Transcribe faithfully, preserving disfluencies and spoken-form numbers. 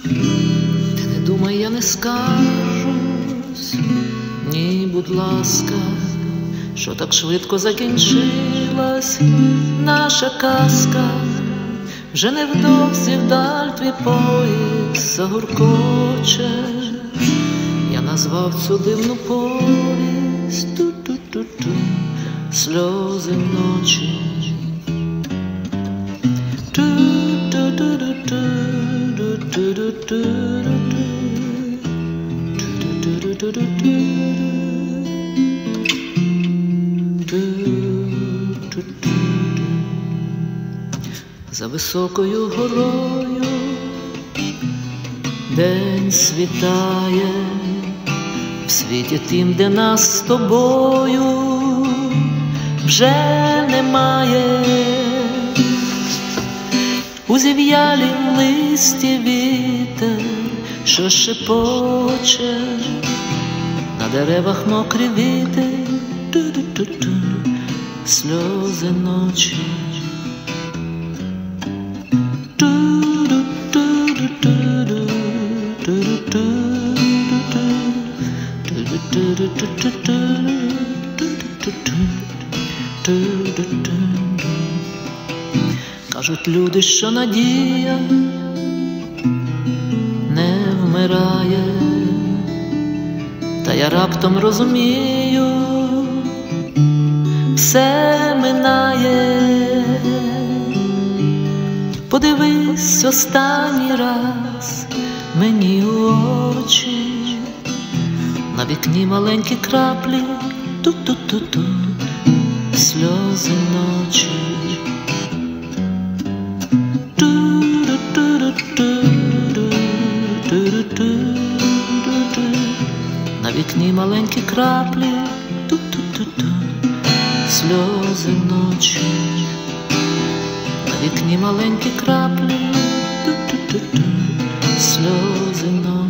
Ти не думай, я не скажусь, ні, будь ласка, що так швидко закінчилась наша казка. Вже невдовзі вдаль твій поїзд загуркоче. Я назвав цю дивну повість ту-ту-ту-ту, сльози ночі. За високою горою день світає, в світі тім, де нас з тобою вже немає. У зів'ялім листі вітер, що шепоче, на деревах мокрі віти, ту-ту-ту-ту, сльози ночі. Кажуть люди, що надія не вмирає, та я раптом розумію, все минає. Подивись останній раз мені у очі, на вікні маленькі краплі, ту-ту-ту-ту, сльози ночі. На вікні маленькі краплі, ту-ту-ту-ту, сльози ночі. На вікні маленькі краплі, ту-ту-ту-ту, сльози ночі.